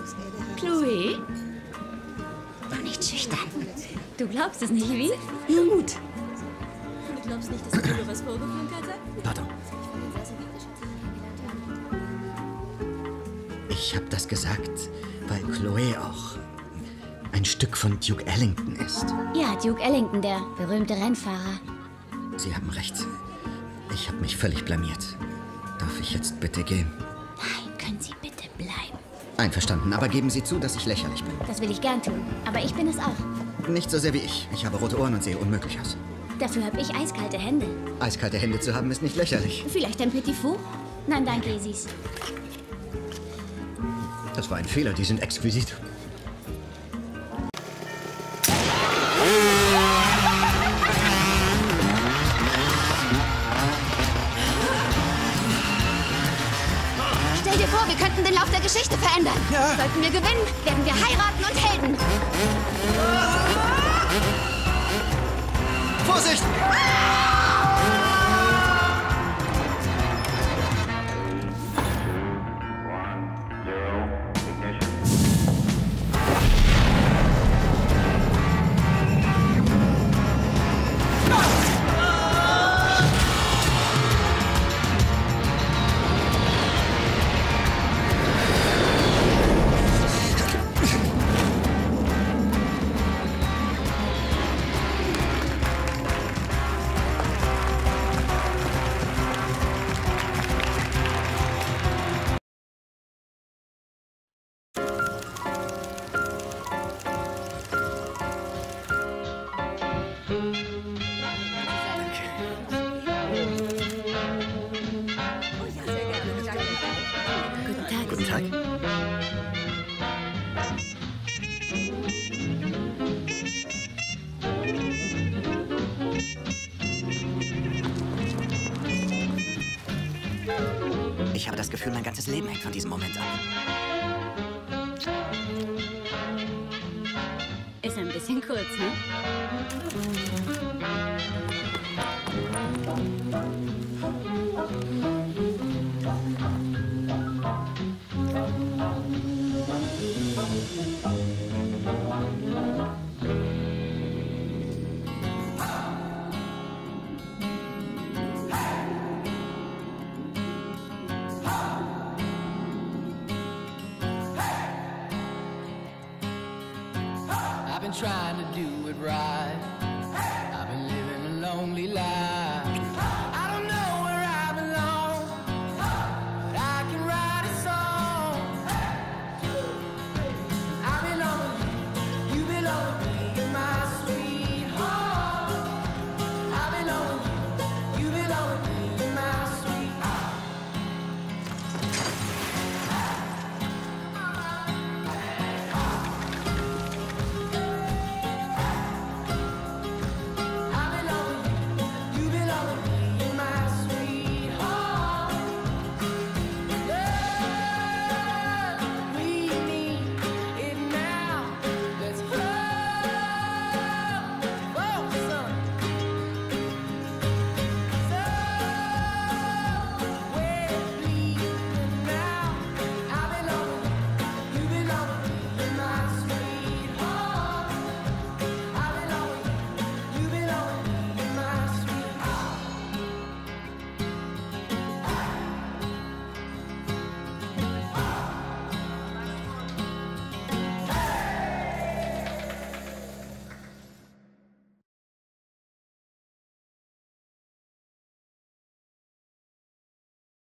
Chloe? Doch nicht schüchtern. Du glaubst es nicht, wie? Nur Mut. Du glaubst nicht, dass ich dir was vorgeflunkert habe? Pardon. Ich habe das gesagt, weil Chloe auch ein Stück von Duke Ellington ist. Ja, Duke Ellington, der berühmte Rennfahrer. Sie haben recht. Ich habe mich völlig blamiert. Darf ich jetzt bitte gehen? Nein, können Sie bitte bleiben. Einverstanden, aber geben Sie zu, dass ich lächerlich bin. Das will ich gern tun, aber ich bin es auch. Nicht so sehr wie ich. Ich habe rote Ohren und sehe unmöglich aus. Dafür habe ich eiskalte Hände. Eiskalte Hände zu haben ist nicht lächerlich. Vielleicht ein Petit Four? Nein, danke, Isis. Das war ein Fehler, die sind exquisit. Stell dir vor, wir könnten den Lauf der Geschichte verändern. Ja. Sollten wir gewinnen, werden wir heiraten und Helden. Vorsicht! Guten Tag. Ich habe das Gefühl, mein ganzes Leben hängt von diesem Moment ab. Ist ein bisschen kurz, ne? I've been trying to do it right. I've been living a lonely life.